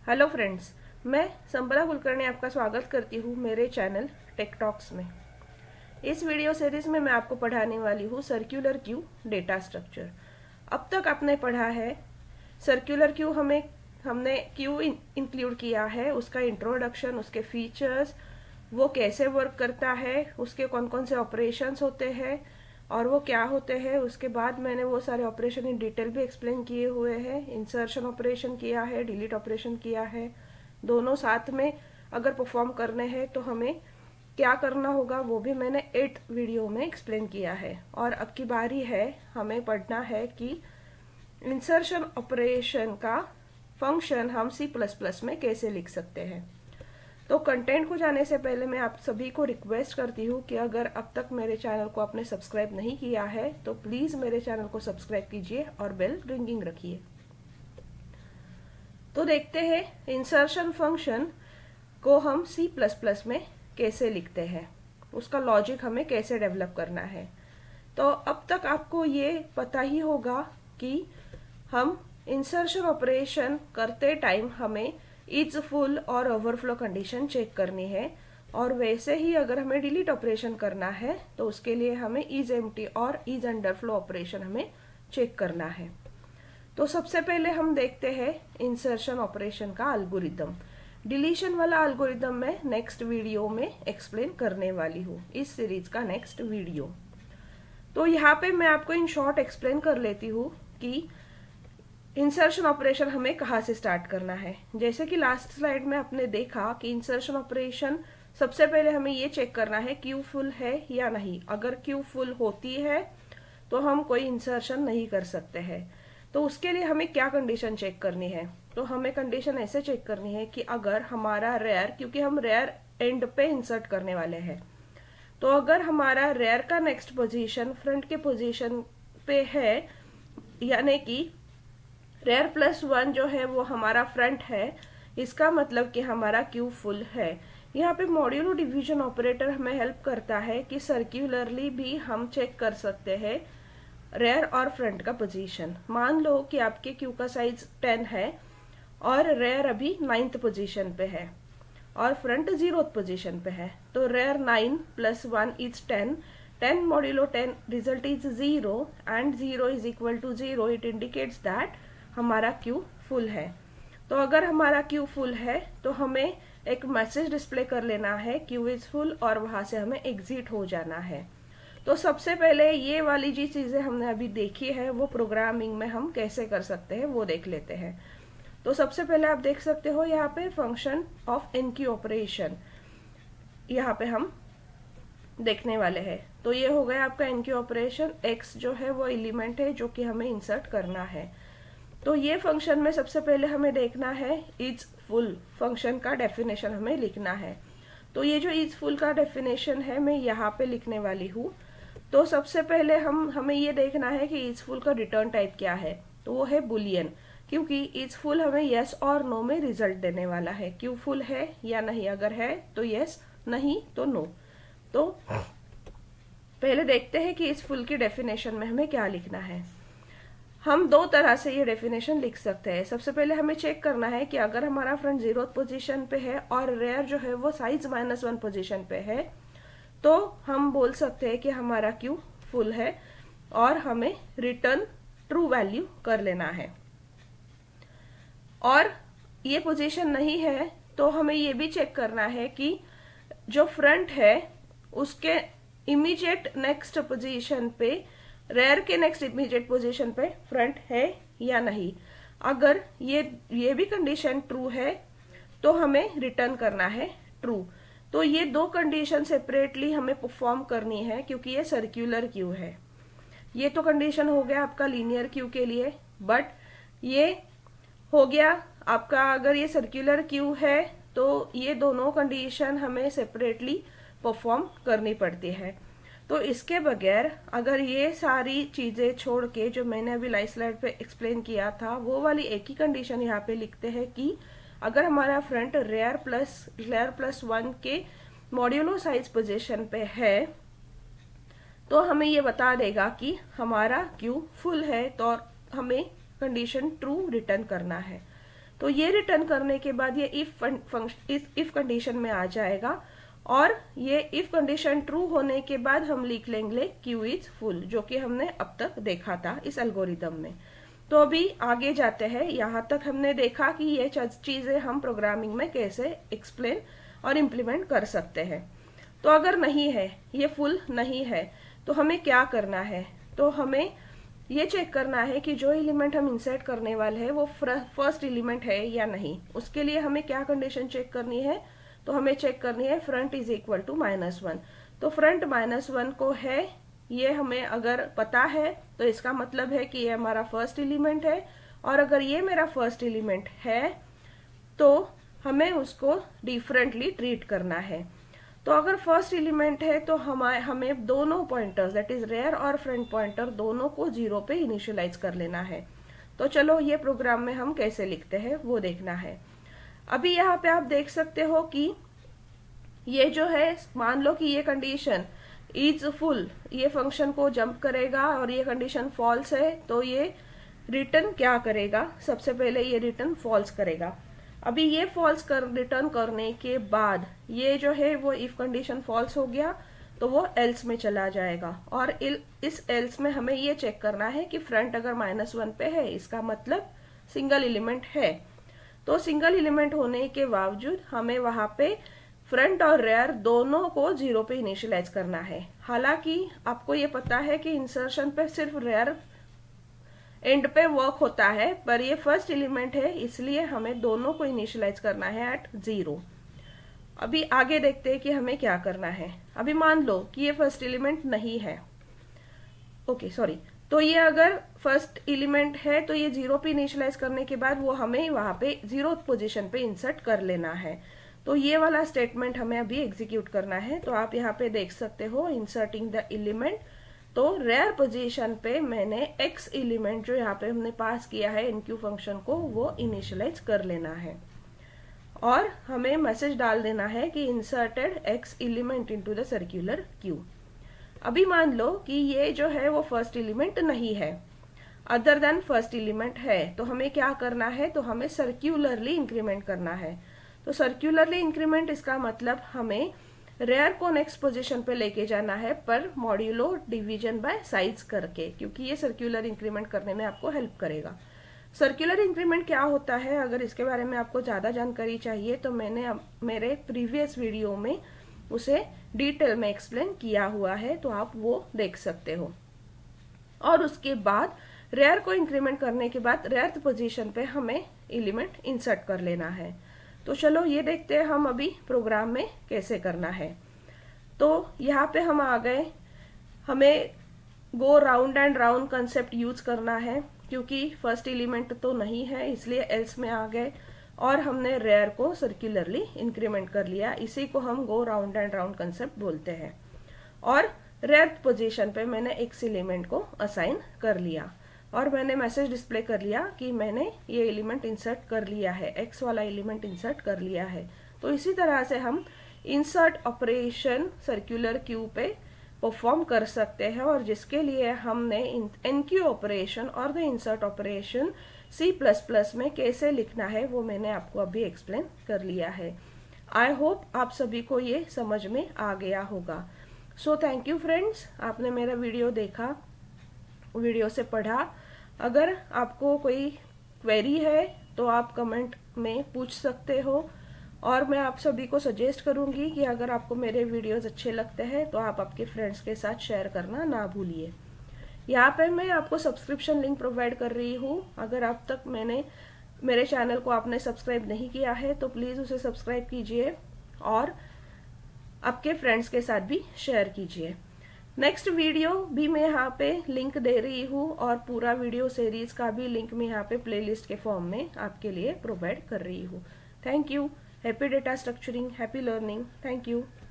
Hello friends, मैं संपदा कुलकर्णी आपका स्वागत करती हूँ मेरे चैनल टेक टॉक्स में। इस वीडियो सीरीज में मैं आपको पढ़ाने वाली हूँ सर्कुलर क्यू डेटा स्ट्रक्चर। अब तक आपने पढ़ा है सर्कुलर क्यू, हमने क्यू इंक्लूड किया है, उसका इंट्रोडक्शन, उसके फीचर्स, वो कैसे वर्क करता है, उसके कौन कौन से ऑपरेशंस होते हैं और वो क्या होते हैं। उसके बाद मैंने वो सारे ऑपरेशन इन डिटेल भी एक्सप्लेन किए हुए हैं। इंसर्शन ऑपरेशन किया है, डिलीट ऑपरेशन किया है, दोनों साथ में अगर परफॉर्म करने हैं तो हमें क्या करना होगा वो भी मैंने 8 वीडियो में एक्सप्लेन किया है। और अब की बारी है, हमें पढ़ना है कि इंसर्शन ऑपरेशन का फंक्शन हम C++ में कैसे लिख सकते हैं। तो कंटेंट को जाने से पहले मैं आप सभी को रिक्वेस्ट करती हूँ कि अगर अब तक मेरे चैनल को आपने सब्सक्राइब नहीं किया है तो प्लीज मेरे चैनल को सब्सक्राइब कीजिए और बेल रिंगिंग रखिए। तो देखते हैं इंसर्शन फंक्शन को हम C++ में कैसे लिखते हैं, उसका लॉजिक हमें कैसे डेवलप करना है। तो अब तक आपको ये पता ही होगा कि हम इंसर्शन ऑपरेशन करते टाइम हमें इज फुल और ओवरफ्लो कंडीशन चेक करनी है, और वैसे ही अगर हमें डिलीट ऑपरेशन करना है तो उसके लिए हमें इज एम्प्टी और इज अंडरफ्लो ऑपरेशन हमें चेक करना है। तो सबसे पहले हम देखते हैं इंसर्शन ऑपरेशन का एल्गोरिदम। डिलीशन वाला एल्गोरिदम मैं नेक्स्ट वीडियो में एक्सप्लेन करने वाली हूँ, इस सीरीज का नेक्स्ट वीडियो। तो यहाँ पे मैं आपको इन शॉर्ट एक्सप्लेन कर लेती हूँ कि इंसर्शन ऑपरेशन हमें कहाँ से स्टार्ट करना है। जैसे कि लास्ट स्लाइड में आपने देखा कि इंसर्शन ऑपरेशन सबसे पहले हमें ये चेक करना है क्यू फुल है या नहीं। अगर क्यू फुल होती है तो हम कोई इंसर्शन नहीं कर सकते हैं। तो उसके लिए हमें क्या कंडीशन चेक करनी है, तो हमें कंडीशन ऐसे चेक करनी है कि अगर हमारा रेयर, क्योंकि हम रेयर एंड पे इंसर्ट करने वाले हैं, तो अगर हमारा रेयर का नेक्स्ट पोजीशन फ्रंट के पोजीशन पे है, यानी कि रेयर +1 जो है वो हमारा फ्रंट है, इसका मतलब कि हमारा क्यू फुल है। यहाँ पे मॉड्यूलो डिवीजन ऑपरेटर हमें हेल्प करता है कि सर्क्यूलरली भी हम चेक कर सकते हैं रेयर और फ्रंट का पोजीशन। मान लो कि आपके क्यू का साइज 10 है और रेयर अभी 9th पोजीशन पे है और फ्रंट 0th पोजीशन पे है, तो rear 9 + 1 is 10, 10 modulo 10 result is 0 and 0 is equal to 0। It indicates that हमारा क्यू फुल है। तो अगर हमारा क्यू फुल है तो हमें एक मैसेज डिस्प्ले कर लेना है क्यू इज फुल, और वहां से हमें एग्जिट हो जाना है। तो सबसे पहले ये वाली जी चीजें हमने अभी देखी है वो प्रोग्रामिंग में हम कैसे कर सकते हैं वो देख लेते हैं। तो सबसे पहले आप देख सकते हो यहाँ पे फंक्शन ऑफ इनक्यू ऑपरेशन यहाँ पे हम देखने वाले हैं। तो ये हो गया आपका इनक्यू ऑपरेशन। एक्स जो है वो एलिमेंट है जो कि हमें इंसर्ट करना है। तो ये फंक्शन में सबसे पहले हमें देखना है इज फुल फंक्शन का डेफिनेशन हमें लिखना है। तो ये जो इज फुल का डेफिनेशन है मैं यहाँ पे लिखने वाली हूँ। तो सबसे पहले हमें ये देखना है कि इज फुल का रिटर्न टाइप क्या है, तो वो है बुलियन, क्योंकि इज फुल हमें यस और नो में रिजल्ट देने वाला है। क्यू फुल है या नहीं, अगर है तो यस, नहीं तो नो। तो पहले देखते हैं कि इज फुल की डेफिनेशन में हमें क्या लिखना है। हम दो तरह से ये डेफिनेशन लिख सकते हैं। सबसे पहले हमें चेक करना है कि अगर हमारा फ्रंट 0th पोजीशन पे है और रेयर जो है वो साइज -1 पोजीशन पे है, तो हम बोल सकते हैं कि हमारा क्यू फुल है और हमें रिटर्न ट्रू वैल्यू कर लेना है। और ये पोजीशन नहीं है तो हमें ये भी चेक करना है कि जो फ्रंट है उसके इमीडिएट नेक्स्ट पोजीशन पे, रेयर के नेक्स्ट इमीडिएट पोजीशन पे फ्रंट है या नहीं। अगर ये भी कंडीशन ट्रू है तो हमें रिटर्न करना है ट्रू। तो ये दो कंडीशन सेपरेटली हमें परफॉर्म करनी है क्योंकि ये सर्कुलर क्यू है। ये तो कंडीशन हो गया आपका लीनियर क्यू के लिए, बट ये हो गया आपका अगर ये सर्कुलर क्यू है तो ये दोनों कंडीशन हमें सेपरेटली परफॉर्म करनी पड़ती है। तो इसके बगैर अगर ये सारी चीजें छोड़ के जो मैंने अभी लाइव स्लाइड पे एक्सप्लेन किया था वो वाली एक ही कंडीशन यहाँ पे लिखते हैं कि अगर हमारा फ्रंट रेयर +1 के मॉड्यूलो साइज पोजीशन पे है तो हमें ये बता देगा कि हमारा क्यू फुल है, तो हमें कंडीशन ट्रू रिटर्न करना है। तो ये रिटर्न करने के बाद ये इफ कंडीशन में आ जाएगा, और ये इफ कंडीशन ट्रू होने के बाद हम लिख लेंगे क्यू इज फुल, जो कि हमने अब तक देखा था इस एल्गोरिदम में। तो अभी आगे जाते हैं। यहाँ तक हमने देखा कि ये चीजें हम प्रोग्रामिंग में कैसे एक्सप्लेन और इम्प्लीमेंट कर सकते हैं। तो अगर नहीं है, ये फुल नहीं है, तो हमें क्या करना है? तो हमें ये चेक करना है कि जो एलिमेंट हम इंसर्ट करने वाले हैं वो फर्स्ट एलिमेंट है या नहीं। उसके लिए हमें क्या कंडीशन चेक करनी है? तो हमें चेक करनी है फ्रंट इज इक्वल टू -1। तो फ्रंट -1 को है, ये हमें अगर पता है तो इसका मतलब है कि ये हमारा फर्स्ट एलिमेंट है, और अगर ये मेरा फर्स्ट एलिमेंट है तो हमें उसको डिफरेंटली ट्रीट करना है। तो अगर फर्स्ट एलिमेंट है तो हमें दोनों पॉइंटर्स, दैट इज रेयर और फ्रंट पॉइंटर, दोनों को 0 पे इनिशियलाइज कर लेना है। तो चलो ये प्रोग्राम में हम कैसे लिखते हैं वो देखना है। अभी यहाँ पे आप देख सकते हो कि ये जो है, मान लो कि ये कंडीशन इज फुल, ये फंक्शन को जंप करेगा, और ये कंडीशन फॉल्स है, तो ये रिटर्न क्या करेगा? सबसे पहले ये रिटर्न फॉल्स करेगा। अभी ये फॉल्स रिटर्न करने के बाद ये जो है वो इफ कंडीशन फॉल्स हो गया तो वो एल्स में चला जाएगा, और इस एल्स में हमें ये चेक करना है कि फ्रंट अगर -1 पे है, इसका मतलब सिंगल एलिमेंट है। तो सिंगल एलिमेंट होने के बावजूद हमें वहां पे फ्रंट और रेयर दोनों को 0 पे इनिशियलाइज करना है। हालांकि आपको ये पता है कि इंसर्शन पे सिर्फ रेयर एंड पे वर्क होता है, पर ये फर्स्ट एलिमेंट है इसलिए हमें दोनों को इनिशियलाइज करना है एट 0। अभी आगे देखते हैं कि हमें क्या करना है। अभी मान लो कि ये फर्स्ट एलिमेंट नहीं है, ओके सॉरी, तो ये अगर फर्स्ट एलिमेंट है तो ये 0 पे इनिशियलाइज करने के बाद वो हमें वहां पे 0th पोजीशन पे इंसर्ट कर लेना है। तो ये वाला स्टेटमेंट हमें अभी एग्जीक्यूट करना है। तो आप यहाँ पे देख सकते हो इंसर्टिंग द एलिमेंट, तो रेयर पोजीशन पे मैंने x एलिमेंट जो यहाँ पे हमने पास किया है इनक्यू फंक्शन को, वो इनिशियलाइज कर लेना है, और हमें मैसेज डाल देना है कि inserted x element into the circular queue. अभी मान लो कि ये जो है वो फर्स्ट एलिमेंट नहीं है, अदर देन फर्स्ट एलिमेंट है, तो हमें क्या करना है? तो हमें सर्क्यूलरली इंक्रीमेंट करना है। तो सर्क्यूलरली इंक्रीमेंट इसका मतलब हमें रेयर को नेक्स्ट पोजीशन पे लेके जाना है, पर मॉड्यूलो डिवीजन बाय साइज करके, क्योंकि ये सर्क्यूलर इंक्रीमेंट करने में आपको हेल्प करेगा। सर्क्यूलर इंक्रीमेंट क्या होता है, अगर इसके बारे में आपको ज्यादा जानकारी चाहिए तो मैंने मेरे प्रीवियस वीडियो में उसे डिटेल में एक्सप्लेन किया हुआ है, तो आप वो देख सकते हो। और उसके बाद रेयर को इंक्रीमेंट करने के बाद रेयर पोजीशन पे हमें एलिमेंट इंसर्ट कर लेना है। तो चलो ये देखते हैं हम अभी प्रोग्राम में कैसे करना है। तो यहाँ पे हम आ गए, हमें go round and round concept use करना है, क्योंकि फर्स्ट एलिमेंट तो नहीं है इसलिए एल्स में आ गए, और हमने रेयर को सर्कुलरली इंक्रीमेंट कर लिया। इसी को हम go round and round concept बोलते हैं। और रेयर पोजीशन पे मैंने x एलिमेंट को असाइन कर लिया, और मैंने मैसेज डिस्प्ले कर लिया कि मैंने ये एलिमेंट इंसर्ट कर लिया है, x वाला एलिमेंट इंसर्ट कर लिया है। तो इसी तरह से हम इंसर्ट ऑपरेशन सर्कुलर क्यू पे परफॉर्म कर सकते हैं, और जिसके लिए हमने एनक्यू ऑपरेशन और द इंसर्ट ऑपरेशन C++ में कैसे लिखना है वो मैंने आपको अभी एक्सप्लेन कर लिया है। आई होप आप सभी को ये समझ में आ गया होगा। सो थैंक यू फ्रेंड्स, आपने मेरा वीडियो देखा, वीडियो से पढ़ा। अगर आपको कोई क्वेरी है तो आप कमेंट में पूछ सकते हो, और मैं आप सभी को सजेस्ट करूंगी कि अगर आपको मेरे वीडियोस अच्छे लगते हैं तो आप आपके फ्रेंड्स के साथ शेयर करना ना भूलिए। यहाँ पे मैं आपको सब्सक्रिप्शन लिंक प्रोवाइड कर रही हूँ। अगर अब तक मेरे चैनल को आपने सब्सक्राइब नहीं किया है तो प्लीज उसे सब्सक्राइब कीजिए, और आपके फ्रेंड्स के साथ भी शेयर कीजिए। नेक्स्ट वीडियो भी मैं यहाँ पे लिंक दे रही हूँ, और पूरा वीडियो सीरीज का भी लिंक मैं यहाँ पे प्लेलिस्ट के फॉर्म में आपके लिए प्रोवाइड कर रही हूँ। Thank you. Happy data structuring, happy learning. Thank you.